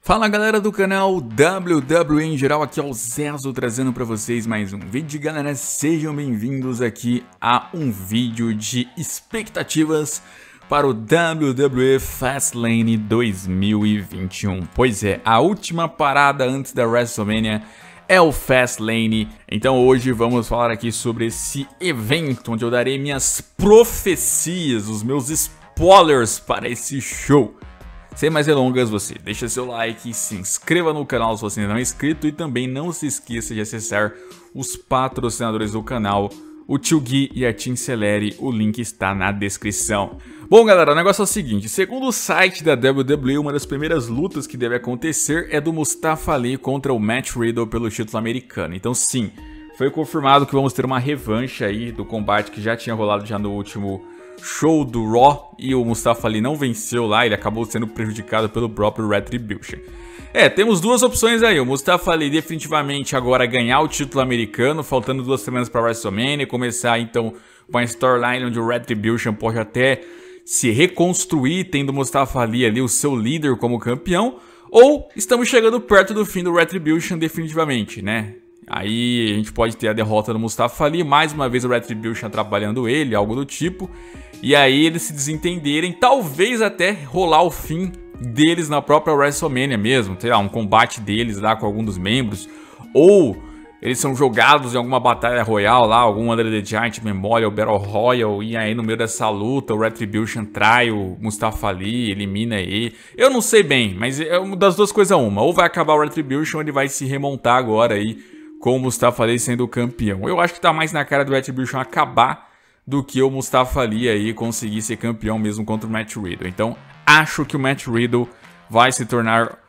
Fala galera do canal WWE em geral, aqui é o Zezo trazendo pra vocês mais um vídeo. Galera, sejam bem-vindos aqui a um vídeo de expectativas para o WWE Fastlane 2021. Pois é, a última parada antes da WrestleMania é o Fastlane. Então hoje vamos falar aqui sobre esse evento, onde eu darei minhas profecias, os meus spoilers para esse show. Sem mais delongas, você deixa seu like, se inscreva no canal se você ainda não é inscrito e também não se esqueça de acessar os patrocinadores do canal, o Tio Gui e a Team Celere, o link está na descrição. Bom galera, o negócio é o seguinte, segundo o site da WWE, uma das primeiras lutas que deve acontecer é do Mustafa Ali contra o Matt Riddle pelo título americano. Então sim, foi confirmado que vamos ter uma revanche aí do combate que já tinha rolado já no último show do Raw e o Mustafa Ali não venceu lá, ele acabou sendo prejudicado pelo próprio Retribution. Temos duas opções aí, o Mustafa Ali definitivamente agora ganhar o título americano, faltando 2 semanas para WrestleMania, começar então com a storyline onde o Retribution pode até se reconstruir, tendo o Mustafa Ali o seu líder como campeão, ou estamos chegando perto do fim do Retribution definitivamente, né? Aí a gente pode ter a derrota do Mustafa Ali, mais uma vez o Retribution atrapalhando ele, algo do tipo. E aí eles se desentenderem, talvez até rolar o fim deles na própria WrestleMania mesmo. Sei lá, um combate deles lá com algum dos membros. Ou eles são jogados em alguma batalha royal lá, algum Under the Giant Memorial, Battle Royal. E aí no meio dessa luta o Retribution trai o Mustafa Ali, elimina ele. Eu não sei bem, mas é uma das duas coisas uma. Ou vai acabar o Retribution ou ele vai se remontar agora aí com o Mustafa Ali sendo o campeão. Eu acho que tá mais na cara do Retribution acabar do que o Mustafa Ali aí conseguir ser campeão mesmo contra o Matt Riddle. Então, acho que o Matt Riddle vai se tornar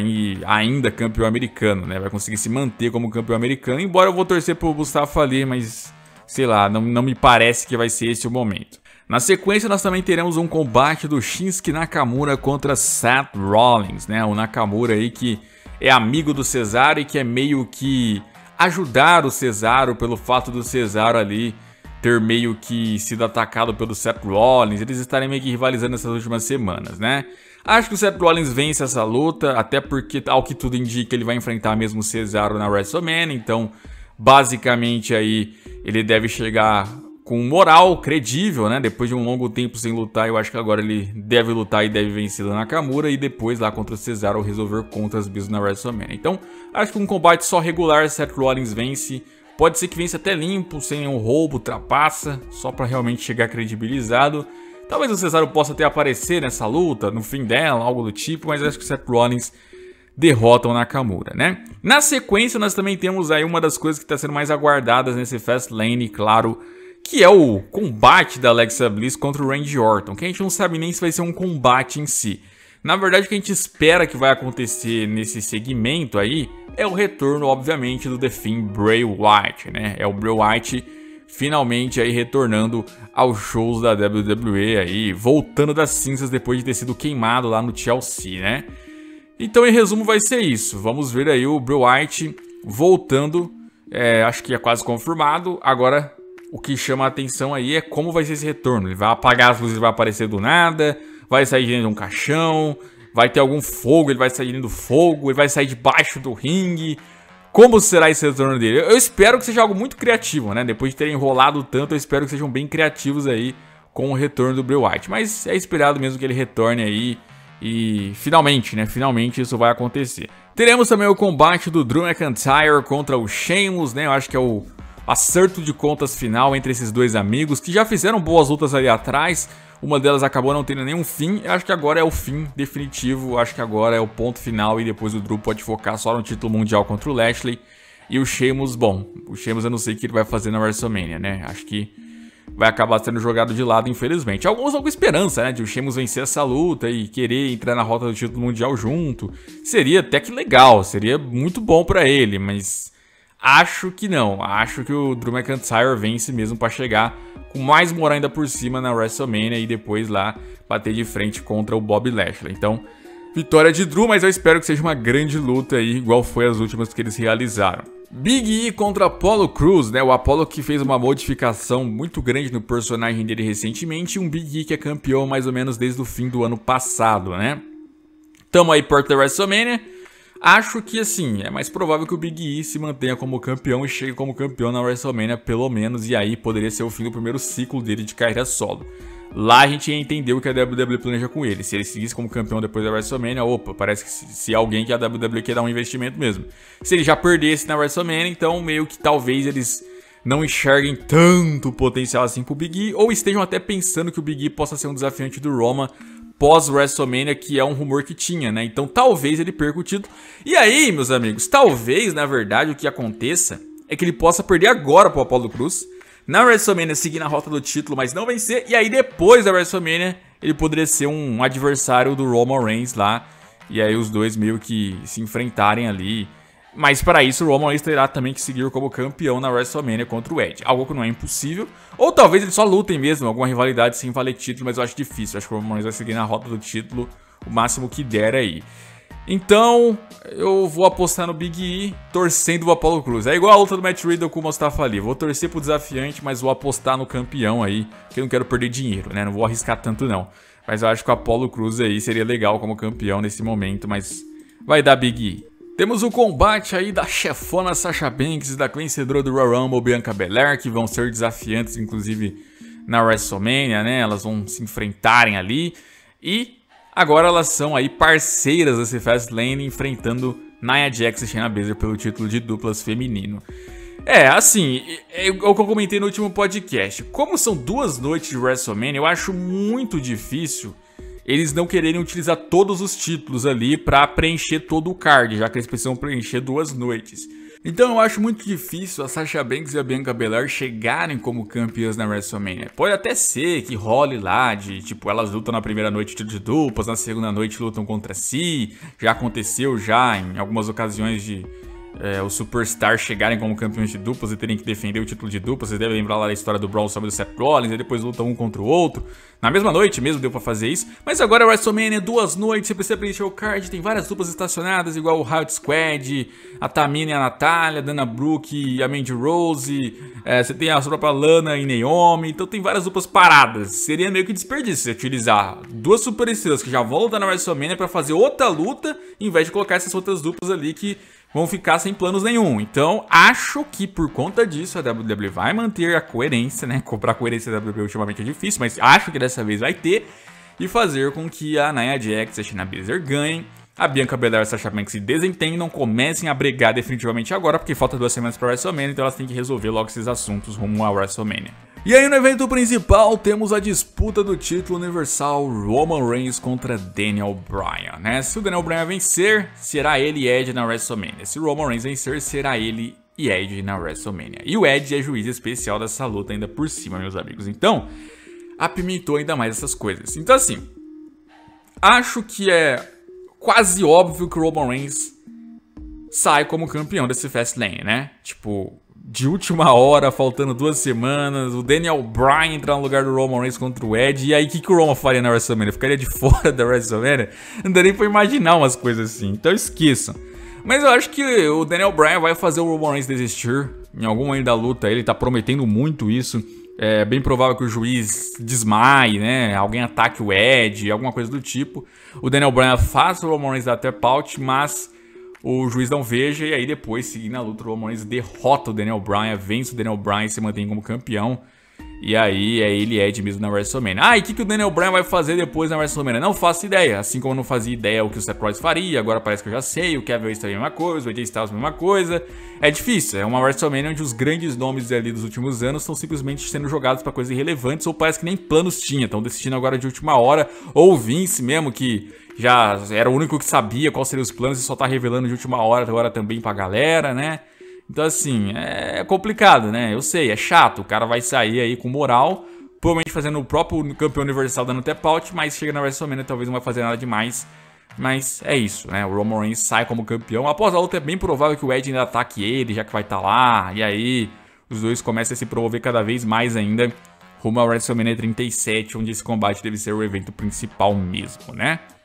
ainda campeão americano, né? Vai conseguir se manter como campeão americano, embora eu vou torcer pro Mustafa Ali, mas sei lá, não me parece que vai ser esse o momento. Na sequência, nós também teremos um combate do Shinsuke Nakamura contra Seth Rollins, né? O Nakamura aí que é amigo do Cesaro e que é meio que ajudar o Cesaro pelo fato do Cesaro ali ter meio que sido atacado pelo Seth Rollins, eles estarem meio que rivalizando essas últimas semanas, né? Acho que o Seth Rollins vence essa luta, até porque, ao que tudo indica, ele vai enfrentar mesmo o Cesaro na WrestleMania, então, basicamente aí, ele deve chegar com moral credível, né? Depois de um longo tempo sem lutar, eu acho que agora ele deve lutar e deve vencer o Nakamura e depois lá contra o Cesaro resolver contas mesmo na WrestleMania. Então, acho que um combate só regular, Seth Rollins vence. Pode ser que vence até limpo, sem um roubo, trapaça, só para realmente chegar credibilizado. Talvez o Cesaro possa até aparecer nessa luta, no fim dela, algo do tipo, mas acho que o Seth Rollins derrota o Nakamura, né? Na sequência, nós também temos aí uma das coisas que está sendo mais aguardadas nesse Fastlane, claro, que é o combate da Alexa Bliss contra o Randy Orton, que a gente não sabe nem se vai ser um combate em si. Na verdade, o que a gente espera que vai acontecer nesse segmento aí é o retorno, obviamente, do The Fiend Bray Wyatt, né? É o Bray Wyatt finalmente aí retornando aos shows da WWE aí, voltando das cinzas depois de ter sido queimado lá no TLC, né? Então, em resumo, vai ser isso. Vamos ver aí o Bray Wyatt voltando, acho que é quase confirmado. Agora, o que chama a atenção aí é como vai ser esse retorno. Ele vai apagar as luzes, vai aparecer do nada, vai sair de dentro de um caixão, vai ter algum fogo, ele vai sair dentro do fogo, ele vai sair debaixo do ringue. Como será esse retorno dele? Eu espero que seja algo muito criativo, né? Depois de terem enrolado tanto, eu espero que sejam bem criativos aí com o retorno do Bray Wyatt. Mas é esperado mesmo que ele retorne aí e finalmente, né? Finalmente isso vai acontecer. Teremos também o combate do Drew McIntyre contra o Sheamus, né? Eu acho que é o acerto de contas final entre esses dois amigos que já fizeram boas lutas ali atrás. Uma delas acabou não tendo nenhum fim. Eu acho que agora é o fim definitivo. Eu acho que agora é o ponto final e depois o Drew pode focar só no título mundial contra o Lashley. E o Sheamus, bom, o Sheamus eu não sei o que ele vai fazer na WrestleMania, né? Acho que vai acabar sendo jogado de lado, infelizmente. Alguns vão com esperança, né? De o Sheamus vencer essa luta e querer entrar na rota do título mundial junto. Seria até que legal, seria muito bom pra ele, mas acho que não. Acho que o Drew McIntyre vence mesmo pra chegar com mais moral ainda por cima na WrestleMania e depois lá bater de frente contra o Bobby Lashley. Então, vitória de Drew, mas eu espero que seja uma grande luta aí, igual foi as últimas que eles realizaram. Big E contra Apollo Crews, né? O Apollo que fez uma modificação muito grande no personagem dele recentemente e um Big E que é campeão mais ou menos desde o fim do ano passado, né? Tamo aí perto da WrestleMania. Acho que, assim, é mais provável que o Big E se mantenha como campeão e chegue como campeão na WrestleMania, pelo menos. E aí poderia ser o fim do primeiro ciclo dele de carreira solo. Lá a gente ia entender o que a WWE planeja com ele. Se ele seguisse como campeão depois da WrestleMania, opa, parece que se alguém que a WWE quer dar um investimento mesmo. Se ele já perdesse na WrestleMania, então meio que talvez eles não enxerguem tanto potencial assim pro Big E, ou estejam até pensando que o Big E possa ser um desafiante do Roman pós-WrestleMania, que é um rumor que tinha, né? Então talvez ele perca o título. E aí, meus amigos, talvez, na verdade, o que aconteça é que ele possa perder agora pro Apollo Crews, na WrestleMania seguir na rota do título, mas não vencer, e aí depois da WrestleMania ele poderia ser um adversário do Roman Reigns lá, e aí os dois meio que se enfrentarem ali. Mas para isso o Roman Reigns terá também que seguir como campeão na WrestleMania contra o Edge, algo que não é impossível, ou talvez eles só lutem mesmo, alguma rivalidade sem valer título, mas eu acho difícil, eu acho que o Roman Reigns vai seguir na rota do título o máximo que der aí. Então, eu vou apostar no Big E, torcendo o Apollo Crews. É igual a luta do Matt Riddle com o Mustafa Ali. Vou torcer pro desafiante, mas vou apostar no campeão aí, porque eu não quero perder dinheiro, né? Não vou arriscar tanto não. Mas eu acho que o Apollo Crews aí seria legal como campeão nesse momento, mas vai dar Big E. Temos o combate aí da chefona Sasha Banks e da vencedora do Royal Rumble, Bianca Belair, que vão ser desafiantes, inclusive, na WrestleMania, né? Elas vão se enfrentarem ali. E agora elas são aí parceiras desse Fastlane, enfrentando Nia Jax e Shayna Baszler pelo título de duplas feminino. Assim, é o que eu comentei no último podcast. Como são 2 noites de WrestleMania, eu acho muito difícil eles não quererem utilizar todos os títulos ali pra preencher todo o card, já que eles precisam preencher 2 noites. Então eu acho muito difícil a Sasha Banks e a Bianca Belair chegarem como campeãs na WrestleMania. Pode até ser que role lá de, tipo, elas lutam na primeira noite de duplas, na segunda noite lutam contra si. Já aconteceu já em algumas ocasiões de os Superstars chegarem como campeões de duplas e terem que defender o título de duplas. Vocês devem lembrar lá da história do Braun sobre o Seth Rollins, e depois lutam um contra o outro. Na mesma noite mesmo deu pra fazer isso. Mas agora a WrestleMania, 2 noites, você precisa preencher o card. Tem várias duplas estacionadas, igual o Riot Squad, a Tamina e a Natália, a Dana Brooke e a Mandy Rose. Você tem a própria Lana e Naomi. Então tem várias duplas paradas. Seria meio que desperdício você utilizar 2 superestrelas que já vão lutar na WrestleMania pra fazer outra luta, em vez de colocar essas outras duplas ali que vão ficar sem planos nenhum. Então, acho que por conta disso a WWE vai manter a coerência, né? Comprar a coerência da WWE ultimamente é difícil, mas acho que dessa vez vai ter. E fazer com que a Nia Jax e a Shayna Baszler ganhem, a Bianca Belair e a Sasha Banks se desentendam, comecem a brigar definitivamente agora, porque falta 2 semanas para a WrestleMania, então elas têm que resolver logo esses assuntos rumo à WrestleMania. E aí no evento principal temos a disputa do título universal Roman Reigns contra Daniel Bryan, né? Se o Daniel Bryan vencer, será ele e Edge na WrestleMania. Se o Roman Reigns vencer, será ele e Edge na WrestleMania. E o Edge é juiz especial dessa luta ainda por cima, meus amigos. Então, apimentou ainda mais essas coisas. Então assim, acho que é quase óbvio que o Roman Reigns sai como campeão desse Fastlane, né? Tipo, de última hora, faltando 2 semanas, o Daniel Bryan entrar no lugar do Roman Reigns contra o Edge. E aí, o que o Roman faria na WrestleMania? Ficaria de fora da WrestleMania? Não dá nem pra imaginar umas coisas assim. Então esqueçam. Mas eu acho que o Daniel Bryan vai fazer o Roman Reigns desistir em algum momento da luta. Ele tá prometendo muito isso. É bem provável que o juiz desmaie, né? Alguém ataque o Edge, alguma coisa do tipo. O Daniel Bryan faça o Roman Reigns dar tap out, mas o juiz não veja. E aí depois, seguindo a luta, o Roman Reigns derrota o Daniel Bryan, vence o Daniel Bryan e se mantém como campeão. E aí é ele e Edge mesmo na WrestleMania. E o que o Daniel Bryan vai fazer depois na WrestleMania? Não faço ideia. Assim como eu não fazia ideia o que o Seth Rollins faria, agora parece que eu já sei. O Kevin Owens também é a mesma coisa, o AJ Styles é a mesma coisa. É difícil, é uma WrestleMania onde os grandes nomes ali dos últimos anos estão simplesmente sendo jogados pra coisas irrelevantes, ou parece que nem planos tinha, estão decidindo agora de última hora. Ou o Vince mesmo, que já era o único que sabia quais seriam os planos e só tá revelando de última hora agora também pra galera, né? Então assim, é complicado, né? Eu sei, é chato, o cara vai sair aí com moral, provavelmente fazendo o próprio campeão universal dando tap out, mas chega na WrestleMania talvez não vai fazer nada demais. Mas é isso, né? O Roman Reigns sai como campeão. Após a luta é bem provável que o Edge ainda ataque ele, já que vai estar lá. E aí os dois começam a se promover cada vez mais ainda rumo ao WrestleMania 37, onde esse combate deve ser o evento principal mesmo, né?